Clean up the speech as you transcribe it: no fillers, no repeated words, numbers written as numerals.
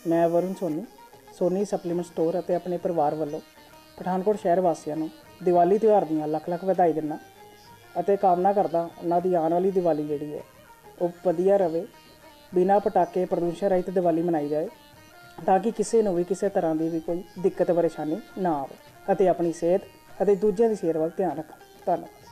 मैं Varun Soni Soni supplement store ਅਤੇ ਆਪਣੇ ਪਰਿਵਾਰ ਵੱਲੋਂ ਪਠਾਨਕੋਟ ਸ਼ਹਿਰ ਵਾਸੀਆਂ ਨੂੰ ਦੀਵਾਲੀ ਤਿਉਹਾਰ ਦੀਆਂ ਲੱਖ ਲੱਖ ਵਧਾਈ ਦਿੰਦਾ ਅਤੇ ਕਾਮਨਾ ਕਰਦਾ ਉਹਨਾਂ ਦੀ ਆਉਣ ਵਾਲੀ ਦੀਵਾਲੀ ਜਿਹੜੀ ਹੈ ਉਹ ਵਧੀਆ ਰਹੇ, ਬਿਨਾਂ ਪਟਾਕੇ ਪ੍ਰਦੂਸ਼ਣ ਰਹਿਤ ਦੀਵਾਲੀ ਮਨਾਈ ਜਾਏ ਤਾਂ ਕਿ ਕਿਸੇ ਨੂੰ ਵੀ ਕਿਸੇ ਤਰ੍ਹਾਂ ਦੀ ਵੀ ਕੋਈ ਦਿੱਕਤ ਪਰੇਸ਼ਾਨੀ ਨਾ ਆਵੇ ਅਤੇ ਆਪਣੀ ਸਿਹਤ ਅਤੇ ਦੂਜਿਆਂ ਦੀ ਸਿਹਤ ਵੱਲ ਧਿਆਨ ਰੱਖਣ। ਧੰਨਵਾਦ।